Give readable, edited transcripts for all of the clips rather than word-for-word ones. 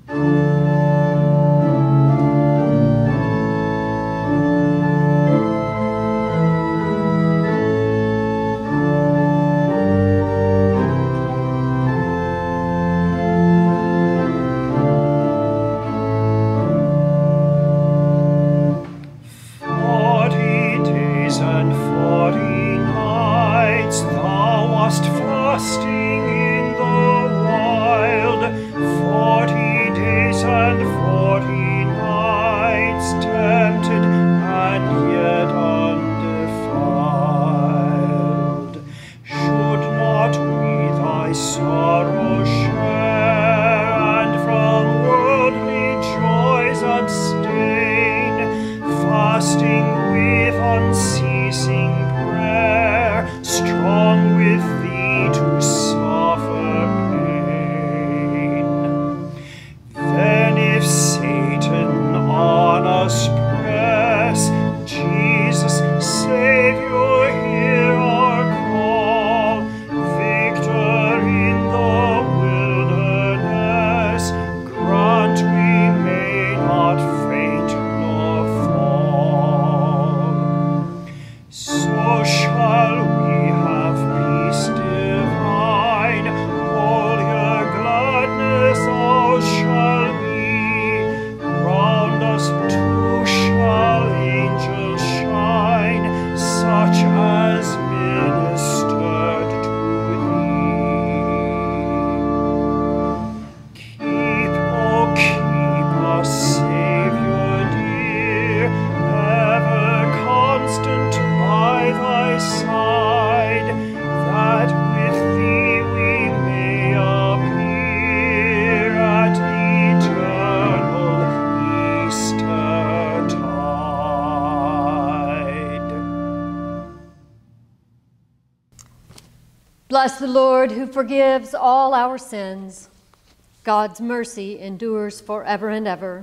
Bless the Lord who forgives all our sins. God's mercy endures forever and ever.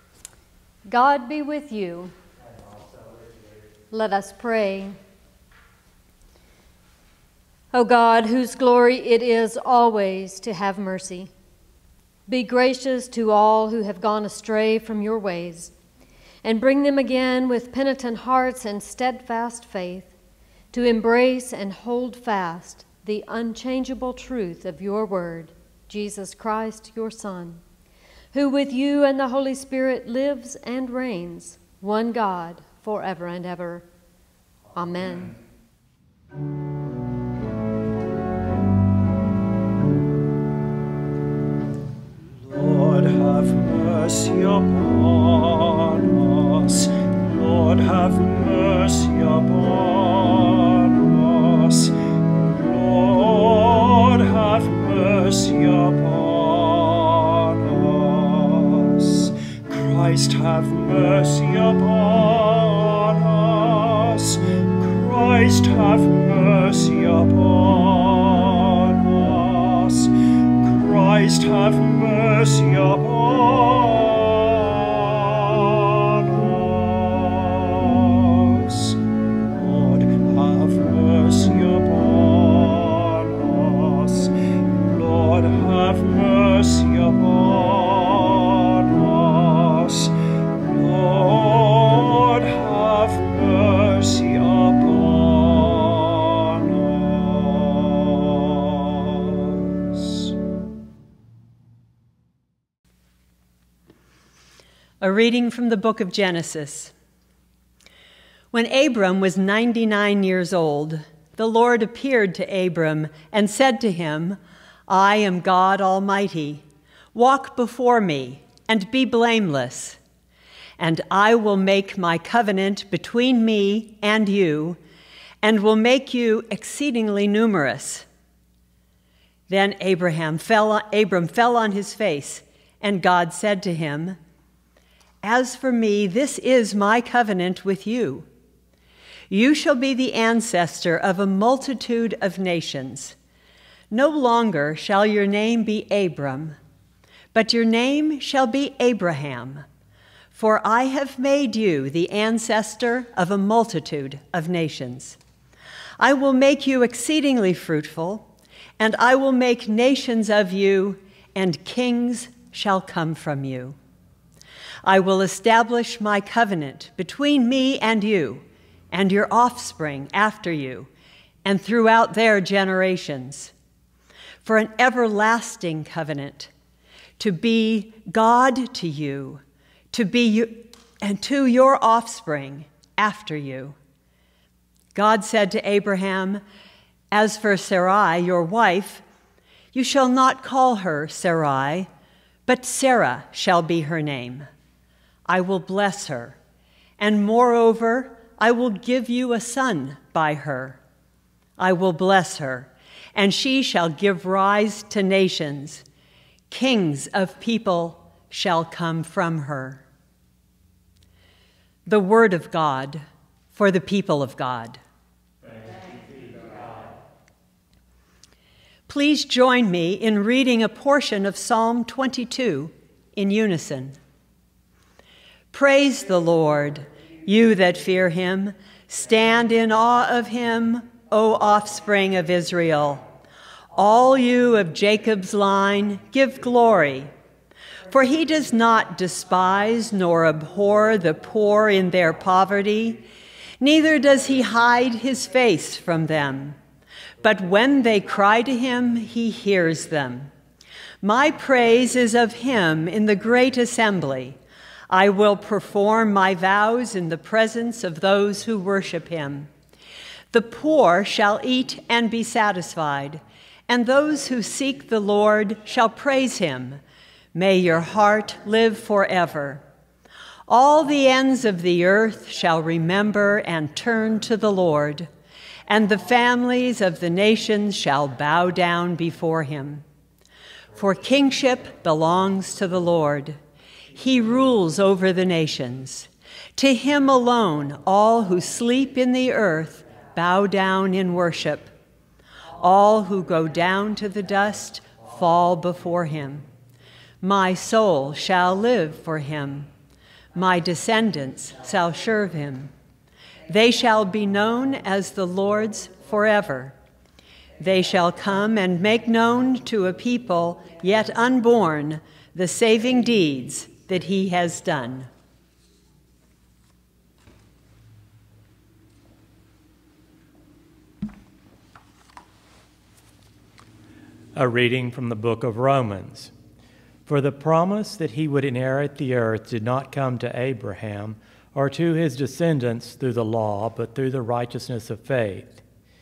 God be with you. And also with you. Let us pray. O God, whose glory it is always to have mercy, be gracious to all who have gone astray from your ways, and bring them again with penitent hearts and steadfast faith to embrace and hold fast the unchangeable truth of your word, Jesus Christ, your Son, who with you and the Holy Spirit lives and reigns, one God, forever and ever. Amen. Lord, have mercy upon us. Lord, have mercy upon us. Lord, have mercy upon us. Christ, have mercy upon us. Christ, have mercy upon us. Christ, have mercy upon us. Lord, have mercy upon us. Lord, have mercy upon us. Lord, have mercy upon us. A reading from the book of Genesis. When Abram was 99 years old, the Lord appeared to Abram and said to him, I am God Almighty. Walk before me and be blameless, and I will make my covenant between me and you, and will make you exceedingly numerous. Then Abram fell on his face, and God said to him, As for me, this is my covenant with you. You shall be the ancestor of a multitude of nations. No longer shall your name be Abram, but your name shall be Abraham, for I have made you the ancestor of a multitude of nations. I will make you exceedingly fruitful, and I will make nations of you, and kings shall come from you. I will establish my covenant between me and you and your offspring after you and throughout their generations, for an everlasting covenant, to be God to you, and to your offspring after you. God said to Abraham, as for Sarai, your wife, you shall not call her Sarai, but Sarah shall be her name. I will bless her, and moreover, I will give you a son by her. I will bless her, and she shall give rise to nations. Kings of people shall come from her. The word of God for the people of God. Please join me in reading a portion of Psalm 22 in unison. Praise the Lord, you that fear him. Stand in awe of him, O offspring of Israel. All you of Jacob's line, give glory. For he does not despise nor abhor the poor in their poverty, neither does he hide his face from them. But when they cry to him, he hears them. My praise is of him in the great assembly. I will perform my vows in the presence of those who worship him. The poor shall eat and be satisfied, and those who seek the Lord shall praise him. May your heart live forever. All the ends of the earth shall remember and turn to the Lord, and the families of the nations shall bow down before him. For kingship belongs to the Lord. He rules over the nations. To him alone all who sleep in the earth bow down in worship. All who go down to the dust fall before him. My soul shall live for him. My descendants shall serve him. They shall be known as the Lord's forever. They shall come and make known to a people yet unborn the saving deeds that he has done. A reading from the book of Romans. For the promise that he would inherit the earth did not come to Abraham or to his descendants through the law, but through the righteousness of faith.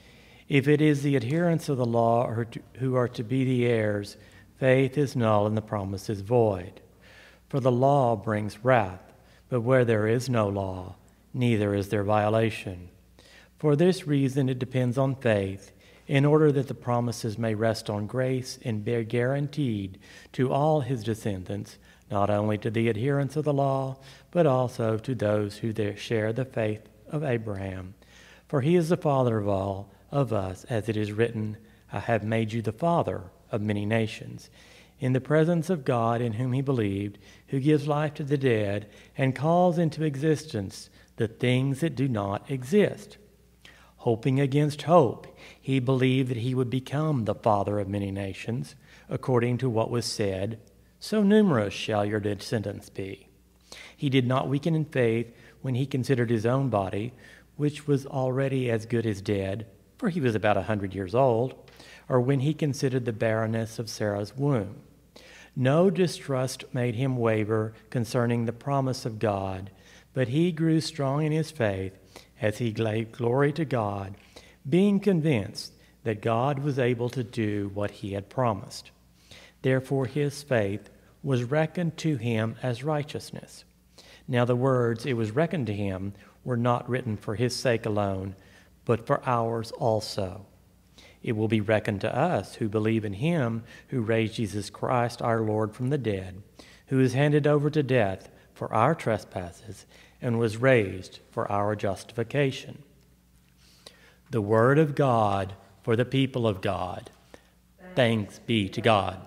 If it is the adherents of the law who are to be the heirs, faith is null and the promise is void. For the law brings wrath, but where there is no law, neither is there violation. For this reason it depends on faith, in order that the promises may rest on grace and be guaranteed to all his descendants, not only to the adherents of the law, but also to those who share the faith of Abraham. For he is the father of all of us, as it is written, I have made you the father of many nations, in the presence of God in whom he believed, who gives life to the dead and calls into existence the things that do not exist. Hoping against hope, he believed that he would become the father of many nations, according to what was said, so numerous shall your descendants be. He did not weaken in faith when he considered his own body, which was already as good as dead, for he was about 100 years old, or when he considered the barrenness of Sarah's womb. No distrust made him waver concerning the promise of God, but he grew strong in his faith as he gave glory to God, being convinced that God was able to do what he had promised. Therefore his faith was reckoned to him as righteousness. Now the words, "it was reckoned to him," were not written for his sake alone, but for ours also. It will be reckoned to us who believe in him who raised Jesus Christ our Lord from the dead, who was handed over to death for our trespasses and was raised for our justification. The word of God for the people of God. Thanks be to God.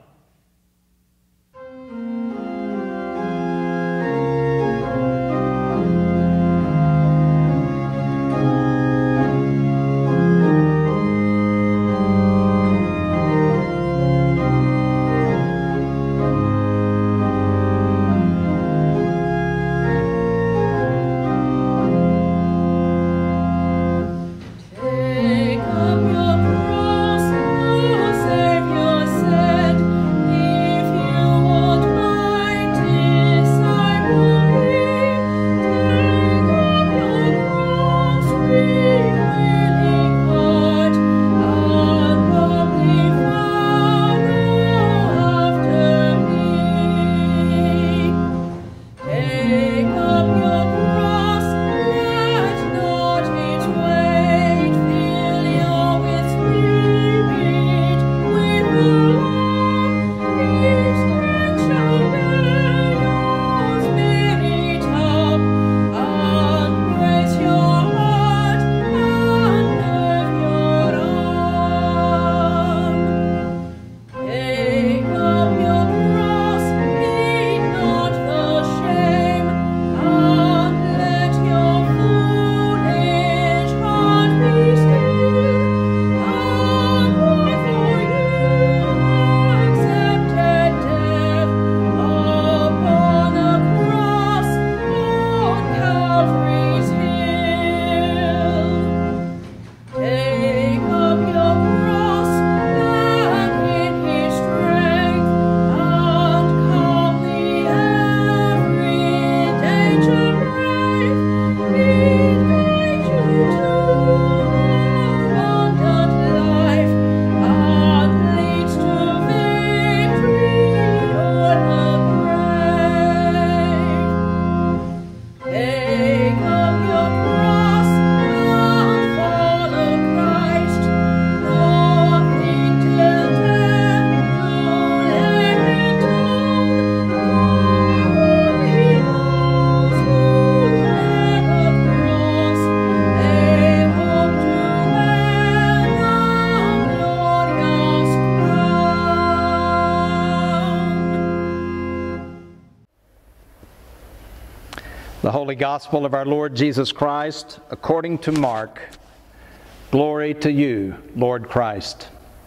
The Holy Gospel of our Lord Jesus Christ, according to Mark. Glory to you, Lord Christ.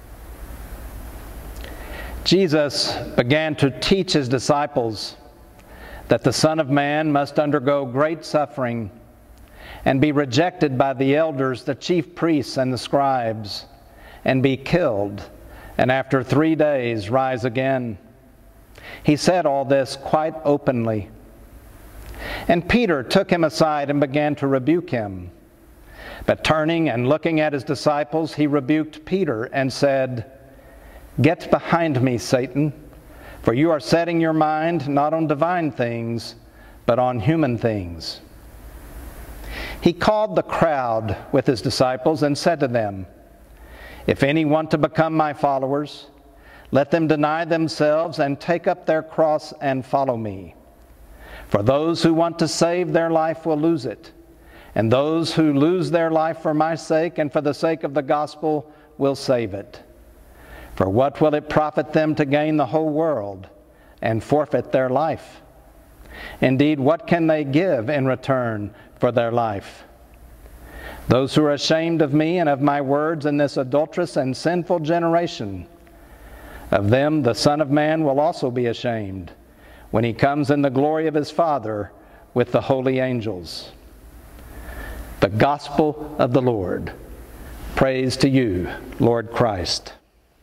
Jesus began to teach his disciples that the Son of Man must undergo great suffering and be rejected by the elders, the chief priests, and the scribes, and be killed, and after 3 days rise again. He said all this quite openly. And Peter took him aside and began to rebuke him. But turning and looking at his disciples, he rebuked Peter and said, "Get behind me, Satan, for you are setting your mind not on divine things, but on human things." He called the crowd with his disciples and said to them, "If any want to become my followers, let them deny themselves and take up their cross and follow me. For those who want to save their life will lose it, and those who lose their life for my sake and for the sake of the gospel will save it. For what will it profit them to gain the whole world and forfeit their life? Indeed, what can they give in return for their life? Those who are ashamed of me and of my words in this adulterous and sinful generation, of them the Son of Man will also be ashamed when he comes in the glory of his Father with the holy angels." The Gospel of the Lord. Praise to you, Lord Christ.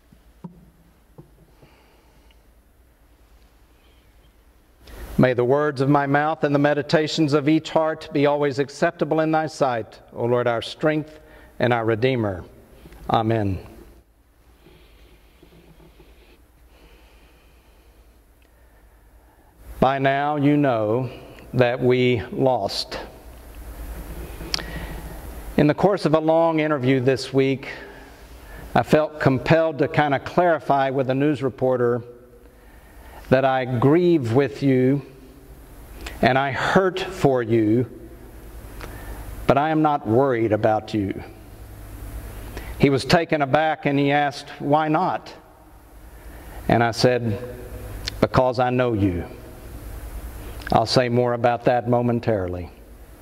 May the words of my mouth and the meditations of each heart be always acceptable in thy sight, O Lord, our strength and our Redeemer. Amen. By now you know that we lost. In the course of a long interview this week, I felt compelled to kind of clarify with a news reporter that I grieve with you and I hurt for you, but I am not worried about you. He was taken aback and he asked, "Why not?" And I said, "Because I know you." I'll say more about that momentarily.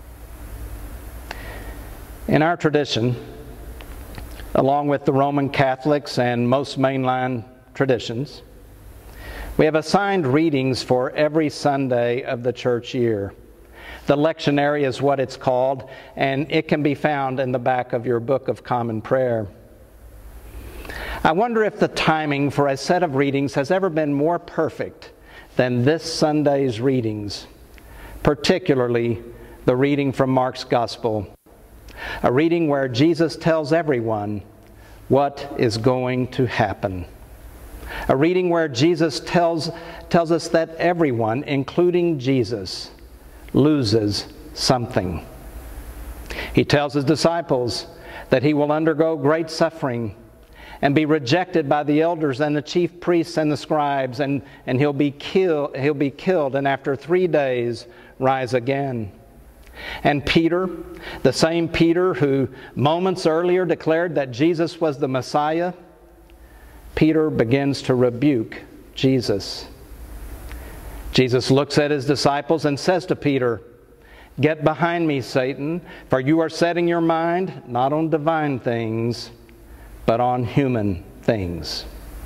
In our tradition, along with the Roman Catholics and most mainline traditions, we have assigned readings for every Sunday of the church year. The lectionary is what it's called, and it can be found in the back of your Book of Common Prayer. I wonder if the timing for a set of readings has ever been more perfect than this Sunday's readings, particularly the reading from Mark's Gospel, a reading where Jesus tells everyone what is going to happen. A reading where Jesus tells us that everyone, including Jesus, loses something. He tells his disciples that he will undergo great suffering and be rejected by the elders and the chief priests and the scribes, and he'll be killed, and after 3 days rise again. And Peter, the same Peter who moments earlier declared that Jesus was the Messiah, Peter begins to rebuke Jesus. Jesus looks at his disciples and says to Peter, "Get behind me, Satan, for you are setting your mind not on divine things, but on human things."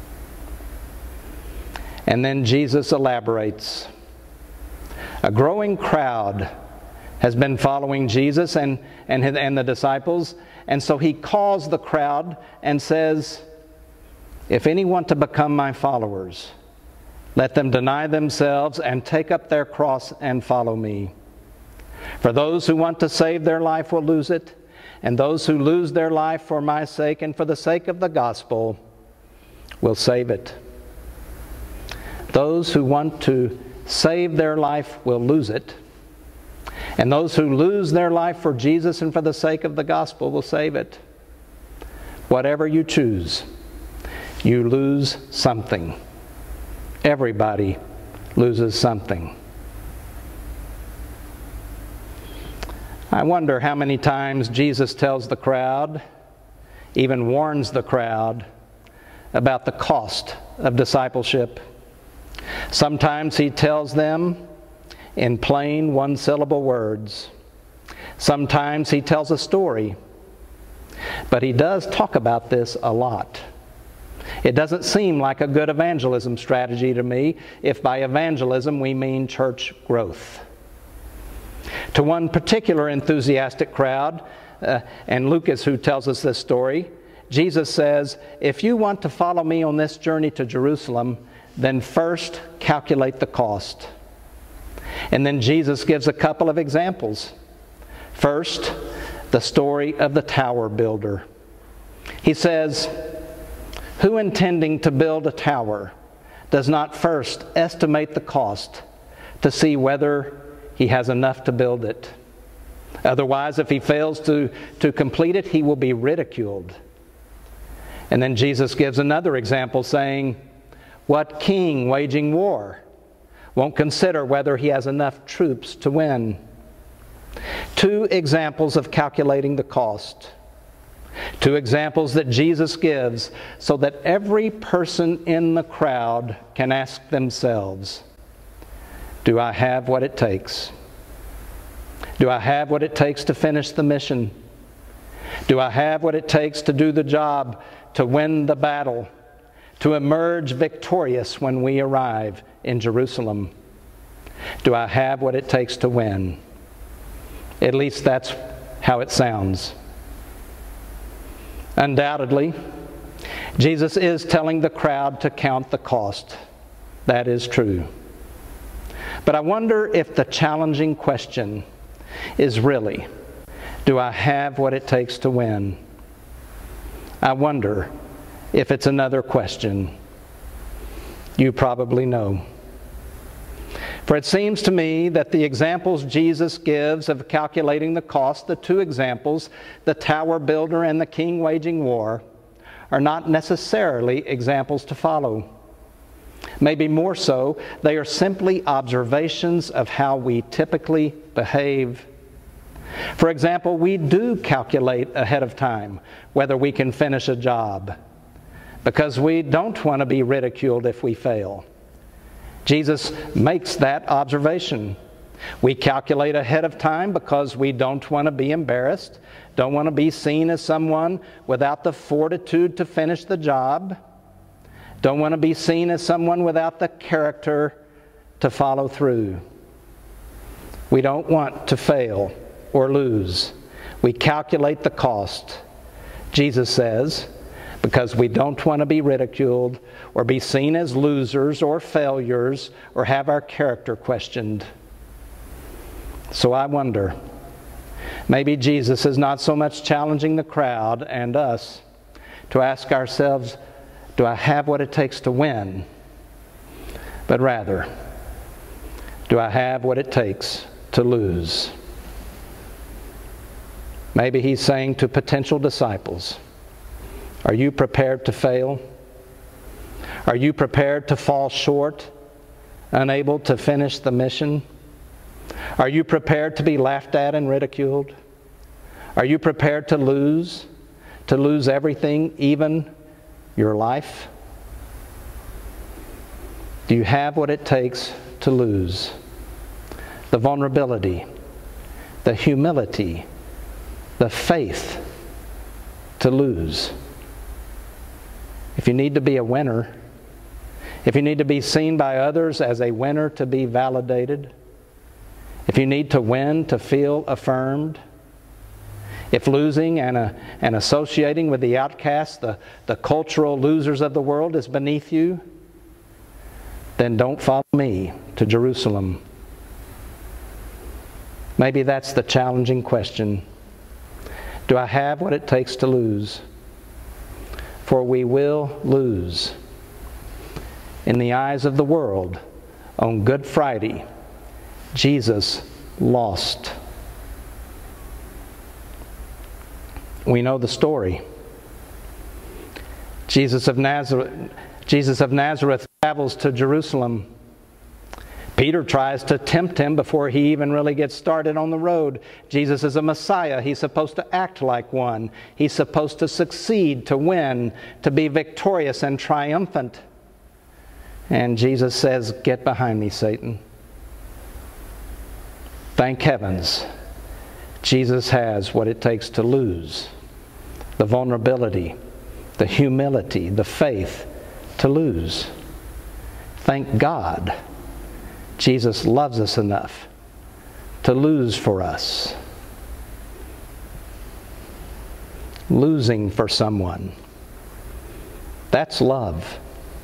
And then Jesus elaborates. A growing crowd has been following Jesus and the disciples, and so he calls the crowd and says, "If any want to become my followers, let them deny themselves and take up their cross and follow me. For those who want to save their life will lose it, and those who lose their life for my sake and for the sake of the gospel will save it." Those who want to save their life will lose it, and those who lose their life for Jesus and for the sake of the gospel will save it. Whatever you choose, you lose something. Everybody loses something. I wonder how many times Jesus tells the crowd, even warns the crowd, about the cost of discipleship. Sometimes he tells them in plain one-syllable words. Sometimes he tells a story, but he does talk about this a lot. It doesn't seem like a good evangelism strategy to me, if by evangelism we mean church growth. To one particular enthusiastic crowd, and Luke is who tells us this story, Jesus says, if you want to follow me on this journey to Jerusalem, then first calculate the cost. And then Jesus gives a couple of examples. First, the story of the tower builder. He says, who intending to build a tower does not first estimate the cost to see whether he has enough to build it? Otherwise, if he fails to complete it, he will be ridiculed. And then Jesus gives another example saying, what king waging war won't consider whether he has enough troops to win? Two examples of calculating the cost. Two examples that Jesus gives so that every person in the crowd can ask themselves, do I have what it takes? Do I have what it takes to finish the mission? Do I have what it takes to do the job, to win the battle, to emerge victorious when we arrive in Jerusalem? Do I have what it takes to win? At least that's how it sounds. Undoubtedly, Jesus is telling the crowd to count the cost. That is true. But I wonder if the challenging question is really, do I have what it takes to win? I wonder if it's another question. You probably know. For it seems to me that the examples Jesus gives of calculating the cost, the two examples, the tower builder and the king waging war, are not necessarily examples to follow. Maybe more so, they are simply observations of how we typically behave. For example, we do calculate ahead of time whether we can finish a job, because we don't want to be ridiculed if we fail. Jesus makes that observation. We calculate ahead of time because we don't want to be embarrassed, don't want to be seen as someone without the fortitude to finish the job, don't want to be seen as someone without the character to follow through. We don't want to fail or lose. We calculate the cost, Jesus says, because we don't want to be ridiculed or be seen as losers or failures or have our character questioned. So I wonder, maybe Jesus is not so much challenging the crowd and us to ask ourselves, do I have what it takes to win? But rather, do I have what it takes to lose? Maybe he's saying to potential disciples, are you prepared to fail? Are you prepared to fall short, unable to finish the mission? Are you prepared to be laughed at and ridiculed? Are you prepared to lose everything, even your life? Do you have what it takes to lose? The vulnerability, the humility, the faith to lose. If you need to be a winner, if you need to be seen by others as a winner to be validated, if you need to win to feel affirmed, if losing and associating with the outcasts, the cultural losers of the world is beneath you, then don't follow me to Jerusalem. Maybe that's the challenging question. Do I have what it takes to lose? For we will lose. In the eyes of the world, on Good Friday, Jesus lost. We know the story. Jesus of Nazareth travels to Jerusalem. Peter tries to tempt him before he even really gets started on the road. Jesus is a Messiah. He's supposed to act like one. He's supposed to succeed, to win, to be victorious and triumphant. And Jesus says, "Get behind me, Satan." Thank heavens, Jesus has what it takes to lose: the vulnerability, the humility, the faith to lose. Thank God, Jesus loves us enough to lose for us. Losing for someone, that's love.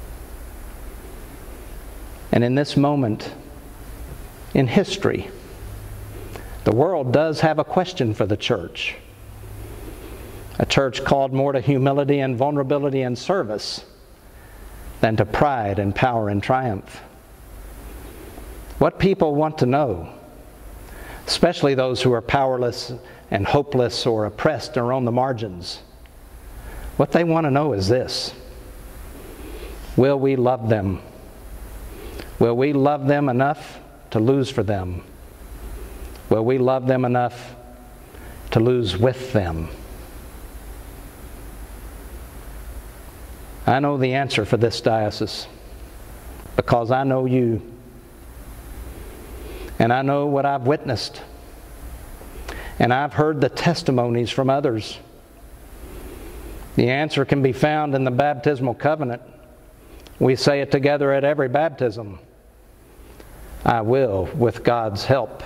And in this moment in history, the world does have a question for the church. A church called more to humility and vulnerability and service than to pride and power and triumph. What people want to know, especially those who are powerless and hopeless or oppressed or on the margins, what they want to know is this: will we love them? Will we love them enough to lose for them? Will we love them enough to lose with them? I know the answer for this diocese because I know you. And I know what I've witnessed. And I've heard the testimonies from others. The answer can be found in the baptismal covenant. We say it together at every baptism: I will, with God's help.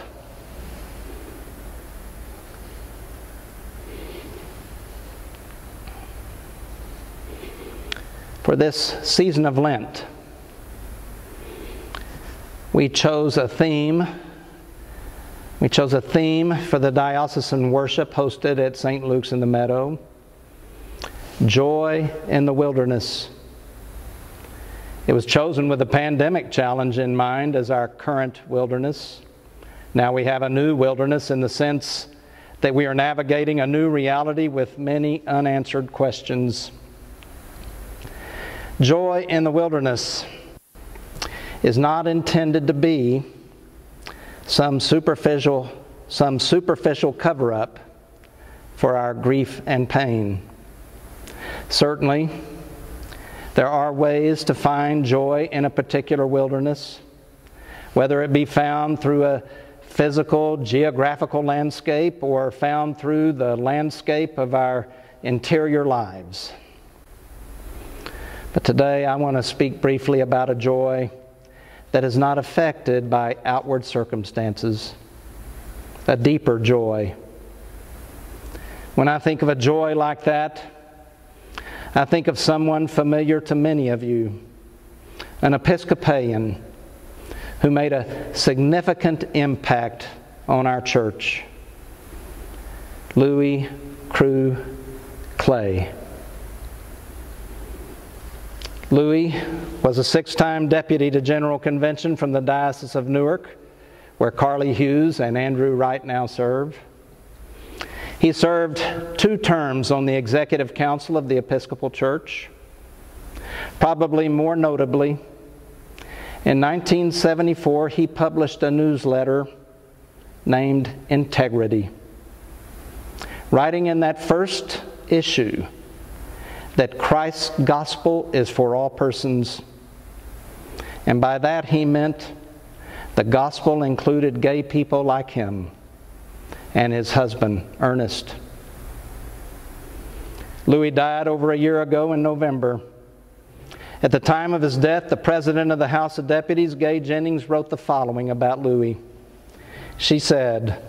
For this season of Lent, we chose a theme. We chose a theme for the diocesan worship hosted at St. Luke's in the Meadow: Joy in the Wilderness. It was chosen with the pandemic challenge in mind as our current wilderness. Now we have a new wilderness in the sense that we are navigating a new reality with many unanswered questions. Joy in the wilderness is not intended to be some superficial cover-up for our grief and pain. Certainly, there are ways to find joy in a particular wilderness, whether it be found through a physical, geographical landscape or found through the landscape of our interior lives. But today I want to speak briefly about a joy that is not affected by outward circumstances, a deeper joy. When I think of a joy like that, I think of someone familiar to many of you, an Episcopalian who made a significant impact on our church, Louis Crew Clay. Louis was a 6-time deputy to General Convention from the Diocese of Newark, where Carly Hughes and Andrew Wright now serve. He served 2 terms on the Executive Council of the Episcopal Church. Probably more notably, in 1974 he published a newsletter named Integrity, writing in that first issue that Christ's gospel is for all persons. And by that he meant the gospel included gay people like him and his husband, Ernest. Louis died over a year ago in November. At the time of his death, the president of the House of Deputies, Gay Jennings, wrote the following about Louis. She said,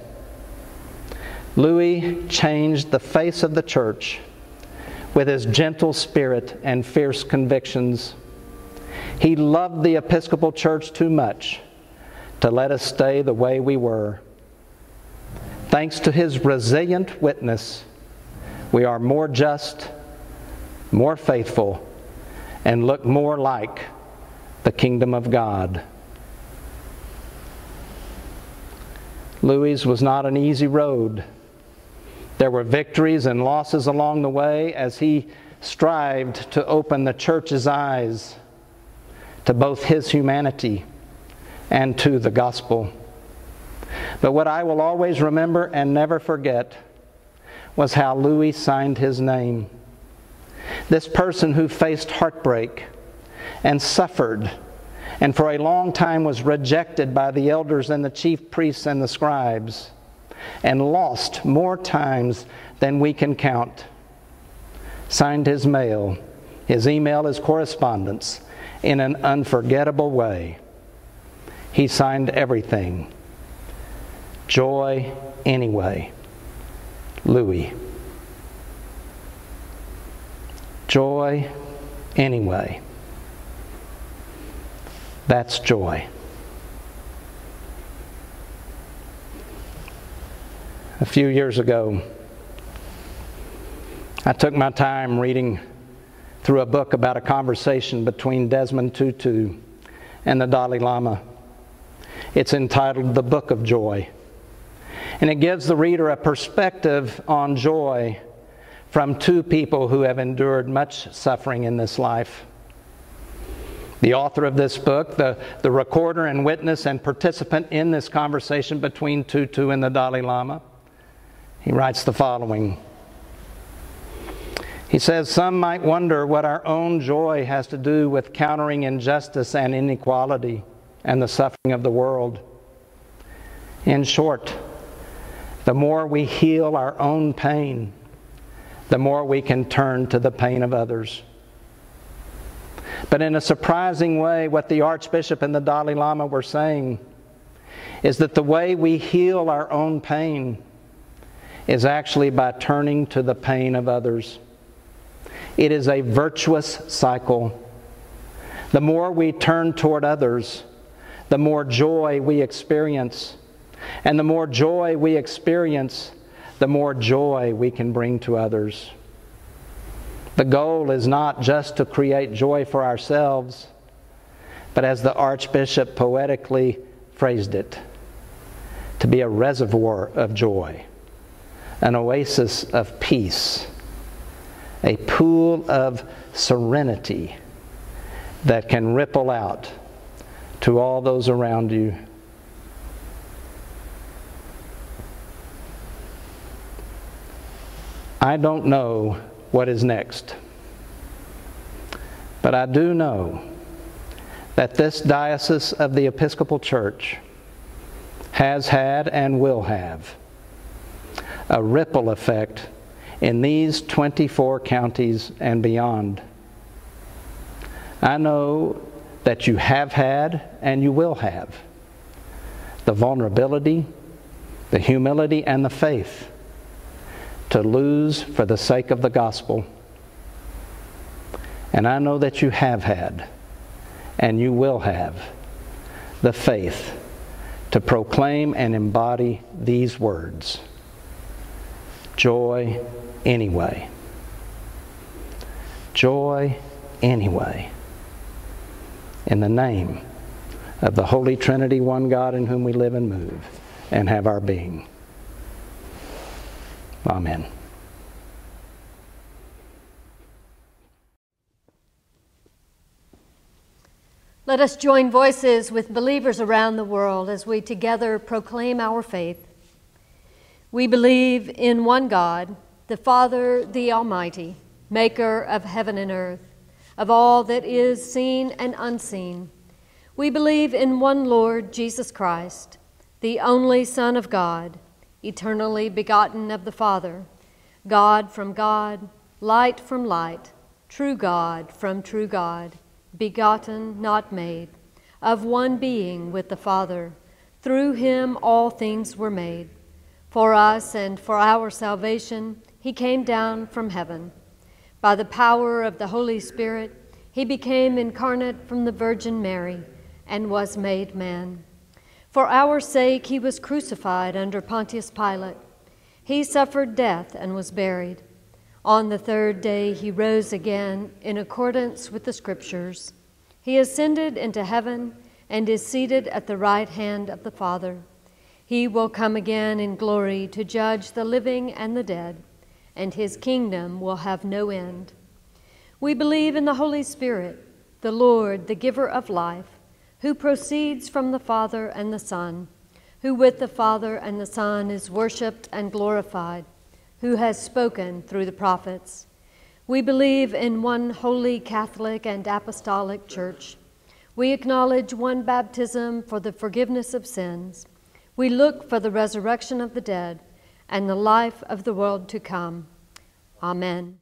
"Louis changed the face of the church with his gentle spirit and fierce convictions. He loved the Episcopal Church too much to let us stay the way we were. Thanks to his resilient witness, we are more just, more faithful, and look more like the kingdom of God." Louis' was not an easy road. There were victories and losses along the way as he strived to open the church's eyes to both his humanity and to the gospel. But what I will always remember and never forget was how Louis signed his name. This person who faced heartbreak and suffered and for a long time was rejected by the elders and the chief priests and the scribes, and lost more times than we can count. Signed his mail, his email, his correspondence in an unforgettable way. He signed everything. Joy anyway. Louis. Joy anyway. That's joy. A few years ago, I took my time reading through a book about a conversation between Desmond Tutu and the Dalai Lama. It's entitled The Book of Joy. And it gives the reader a perspective on joy from two people who have endured much suffering in this life. The author of this book, the recorder and witness and participant in this conversation between Tutu and the Dalai Lama, he writes the following. He says, "Some might wonder what our own joy has to do with countering injustice and inequality and the suffering of the world. In short, the more we heal our own pain, the more we can turn to the pain of others." But in a surprising way, what the Archbishop and the Dalai Lama were saying is that the way we heal our own pain is actually by turning to the pain of others. It is a virtuous cycle. The more we turn toward others, the more joy we experience. And the more joy we experience, the more joy we can bring to others. The goal is not just to create joy for ourselves, but as the Archbishop poetically phrased it, to be a reservoir of joy, an oasis of peace, a pool of serenity that can ripple out to all those around you. I don't know what is next, but I do know that this Diocese of the Episcopal Church has had and will have a ripple effect in these 24 counties and beyond. I know that you have had and you will have the vulnerability, the humility, and the faith to lose for the sake of the gospel. And I know that you have had and you will have the faith to proclaim and embody these words: joy anyway. Joy anyway. In the name of the Holy Trinity, one God in whom we live and move and have our being. Amen. Let us join voices with believers around the world as we together proclaim our faith. We believe in one God, the Father, the Almighty, maker of heaven and earth, of all that is seen and unseen. We believe in one Lord, Jesus Christ, the only Son of God, eternally begotten of the Father, God from God, light from light, true God from true God, begotten, not made, of one being with the Father. Through him all things were made. For us and for our salvation, he came down from heaven. By the power of the Holy Spirit, he became incarnate from the Virgin Mary and was made man. For our sake, he was crucified under Pontius Pilate. He suffered death and was buried. On the third day, he rose again in accordance with the Scriptures. He ascended into heaven and is seated at the right hand of the Father. He will come again in glory to judge the living and the dead, and his kingdom will have no end. We believe in the Holy Spirit, the Lord, the giver of life, who proceeds from the Father and the Son, who with the Father and the Son is worshiped and glorified, who has spoken through the prophets. We believe in one holy Catholic and Apostolic Church. We acknowledge one baptism for the forgiveness of sins. We look for the resurrection of the dead and the life of the world to come. Amen.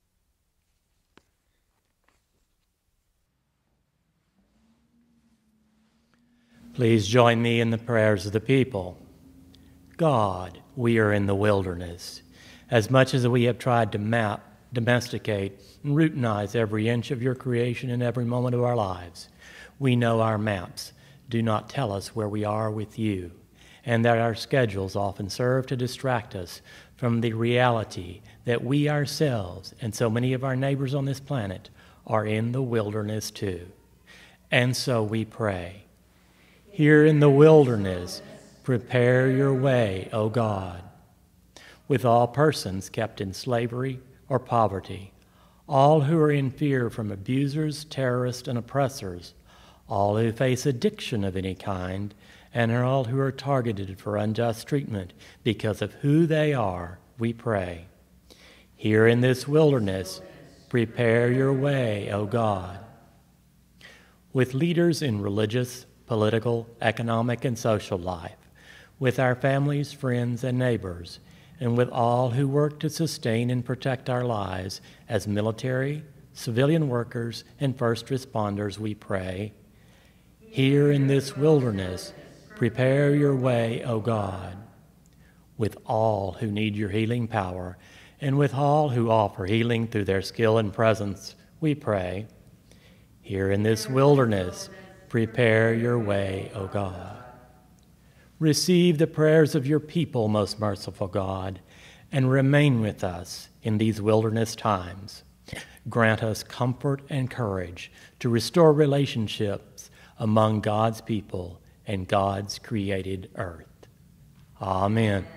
Please join me in the prayers of the people. God, we are in the wilderness. As much as we have tried to map, domesticate, and routinize every inch of your creation in every moment of our lives, we know our maps do not tell us where we are with you, and that our schedules often serve to distract us from the reality that we ourselves and so many of our neighbors on this planet are in the wilderness too. And so we pray, here in the wilderness, prepare your way, O God. With all persons kept in slavery or poverty, all who are in fear from abusers, terrorists, and oppressors, all who face addiction of any kind, and all who are targeted for unjust treatment because of who they are, we pray. Here in this wilderness, prepare your way, O God. With leaders in religious, political, economic, and social life, with our families, friends, and neighbors, and with all who work to sustain and protect our lives as military, civilian workers, and first responders, we pray. Here in this wilderness, prepare your way, O God. With all who need your healing power, and with all who offer healing through their skill and presence, we pray. Here in this wilderness, prepare your way, O God. Receive the prayers of your people, most merciful God, and remain with us in these wilderness times. Grant us comfort and courage to restore relationships among God's people and God's created earth. Amen.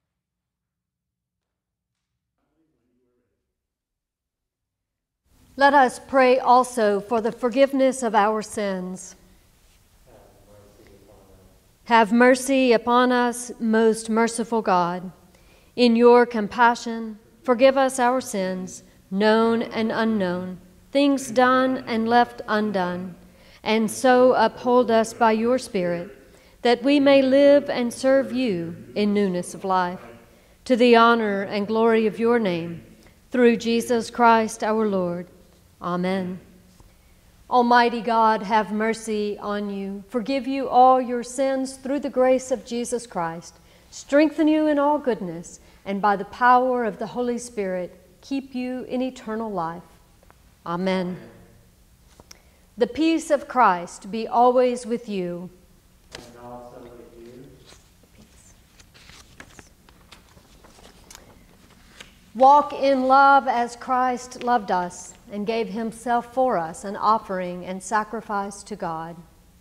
Let us pray also for the forgiveness of our sins. Have mercy upon us, most merciful God. In your compassion, forgive us our sins, known and unknown, things done and left undone, and so uphold us by your Spirit, that we may live and serve you in newness of life, to the honor and glory of your name, through Jesus Christ our Lord. Amen. Almighty God, have mercy on you, forgive you all your sins through the grace of Jesus Christ, strengthen you in all goodness, and by the power of the Holy Spirit, keep you in eternal life. Amen. The peace of Christ be always with you. And also with you. Walk in love as Christ loved us and gave himself for us, an offering and sacrifice to God.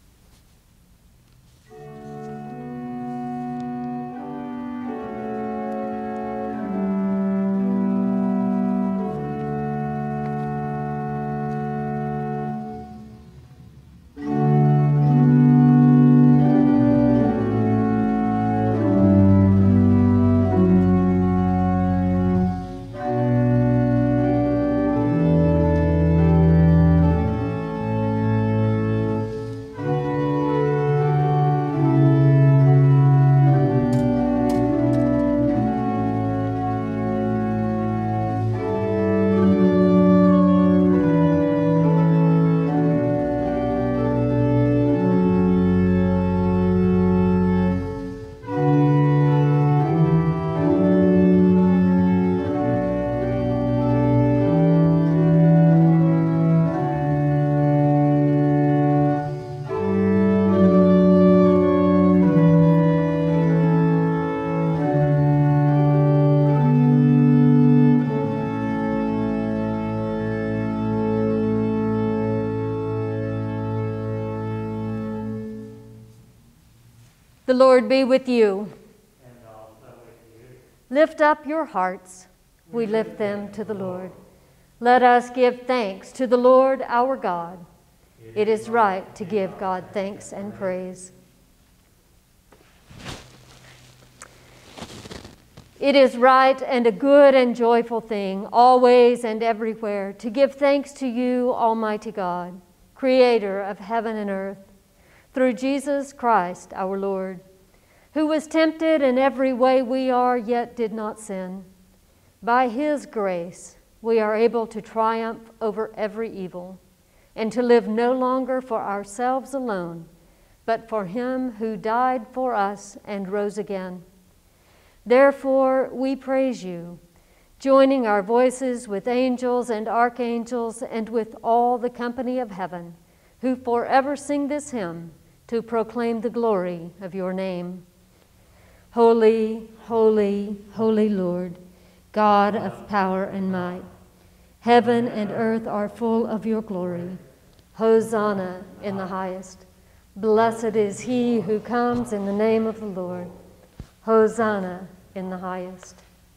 The Lord be with you. And also with you. Lift up your hearts. We lift them to the Lord. Let us give thanks to the Lord our God. It is right to give God thanks and praise. It is right and a good and joyful thing, always and everywhere, to give thanks to you, Almighty God, Creator of heaven and earth, through Jesus Christ our Lord, who was tempted in every way we are, yet did not sin. By his grace we are able to triumph over every evil, and to live no longer for ourselves alone, but for him who died for us and rose again. Therefore we praise you, joining our voices with angels and archangels and with all the company of heaven, who forever sing this hymn to proclaim the glory of your name. Holy, holy, holy Lord, God of power and might, heaven and earth are full of your glory. Hosanna in the highest. Blessed is he who comes in the name of the Lord. Hosanna in the highest.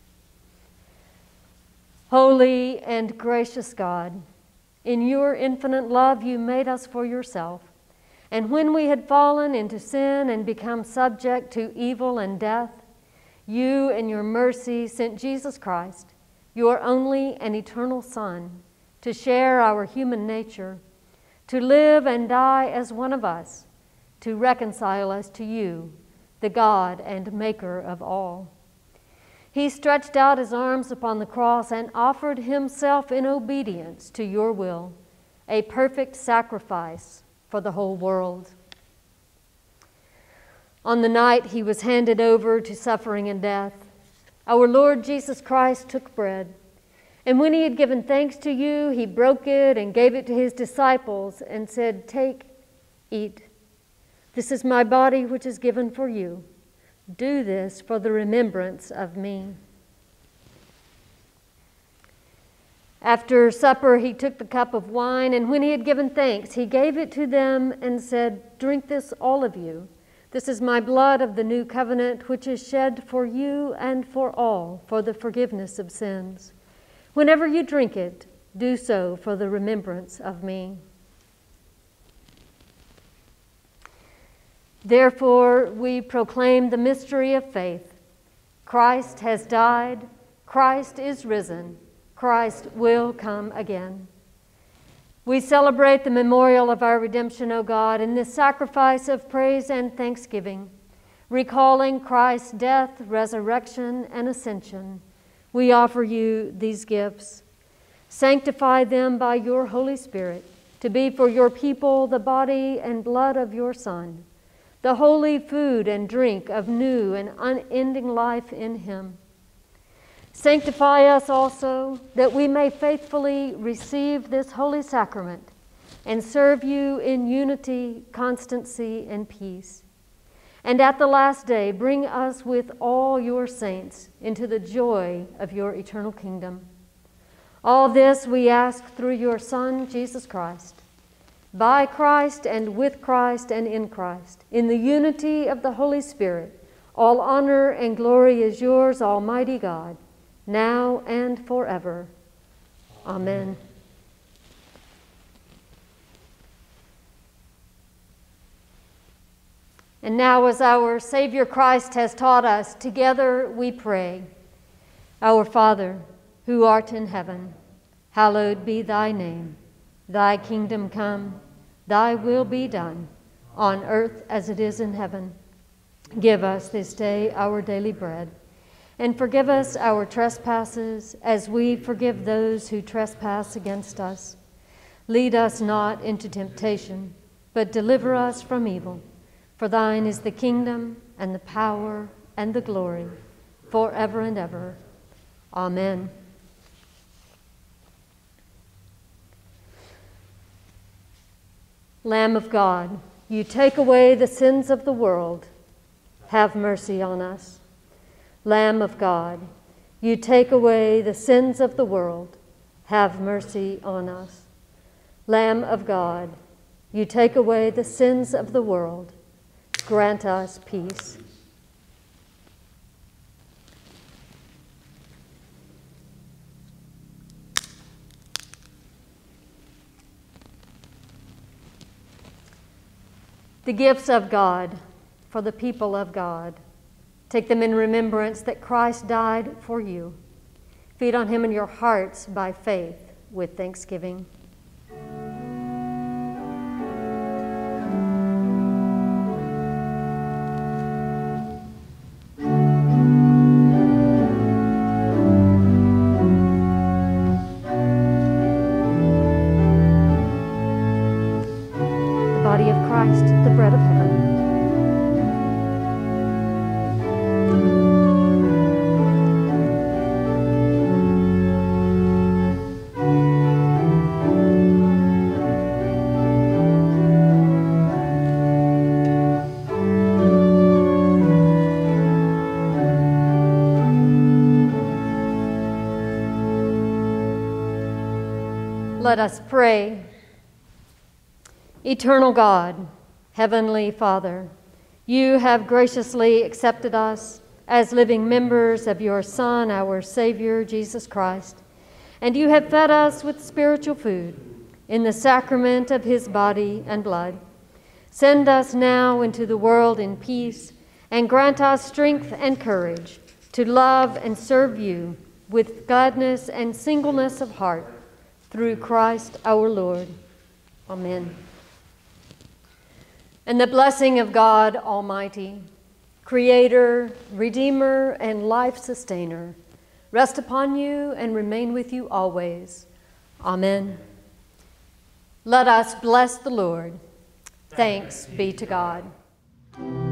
Holy and gracious God, in your infinite love you made us for yourself. And when we had fallen into sin and become subject to evil and death, you in your mercy sent Jesus Christ, your only and eternal Son, to share our human nature, to live and die as one of us, to reconcile us to you, the God and Maker of all. He stretched out his arms upon the cross and offered himself in obedience to your will, a perfect sacrifice for the whole world. On the night he was handed over to suffering and death, our Lord Jesus Christ took bread, and when he had given thanks to you, he broke it and gave it to his disciples and said, "Take, eat. This is my body which is given for you. Do this for the remembrance of me." After supper, he took the cup of wine, and when he had given thanks, he gave it to them and said, "Drink this, all of you. This is my blood of the new covenant, which is shed for you and for all for the forgiveness of sins. Whenever you drink it, do so for the remembrance of me." Therefore, we proclaim the mystery of faith. Christ has died. Christ is risen. Christ will come again. We celebrate the memorial of our redemption, O God, in this sacrifice of praise and thanksgiving, recalling Christ's death, resurrection, and ascension. We offer you these gifts. Sanctify them by your Holy Spirit to be for your people the body and blood of your Son, the holy food and drink of new and unending life in him. Sanctify us also, that we may faithfully receive this holy sacrament and serve you in unity, constancy, and peace. And at the last day, bring us with all your saints into the joy of your eternal kingdom. All this we ask through your Son, Jesus Christ. By Christ and with Christ and in Christ, in the unity of the Holy Spirit, all honor and glory is yours, Almighty God, now and forever. Amen. And now, as our Savior Christ has taught us, together we pray. Our Father, who art in heaven, hallowed be thy name. Thy kingdom come, thy will be done, on earth as it is in heaven. Give us this day our daily bread, and forgive us our trespasses as we forgive those who trespass against us. Lead us not into temptation, but deliver us from evil. For thine is the kingdom and the power and the glory, forever and ever. Amen. Lamb of God, you take away the sins of the world. Have mercy on us. Lamb of God, you take away the sins of the world. Have mercy on us. Lamb of God, you take away the sins of the world. Grant us peace. The gifts of God for the people of God. Take them in remembrance that Christ died for you. Feed on him in your hearts by faith with thanksgiving. Let us pray. Eternal God, Heavenly Father, you have graciously accepted us as living members of your Son, our Savior, Jesus Christ, and you have fed us with spiritual food in the sacrament of his body and blood. Send us now into the world in peace, and grant us strength and courage to love and serve you with gladness and singleness of heart, through Christ our Lord. Amen. And the blessing of God Almighty, Creator, Redeemer, and life sustainer, rest upon you and remain with you always. Amen. Let us bless the Lord. Thanks be to God.